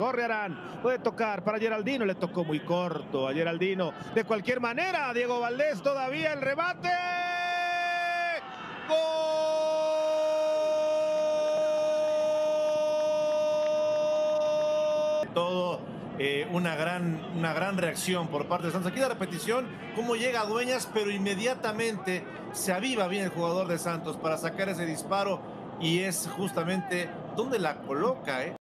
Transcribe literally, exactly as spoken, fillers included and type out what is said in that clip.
Corre Arán, puede tocar para Geraldino, le tocó muy corto a Geraldino. De cualquier manera, Diego Valdés todavía el remate. ¡Gol! Todo eh, una, gran, una gran reacción por parte de Santos. Aquí la repetición, cómo llega Dueñas, pero inmediatamente se aviva bien el jugador de Santos para sacar ese disparo y es justamente donde la coloca, ¿eh?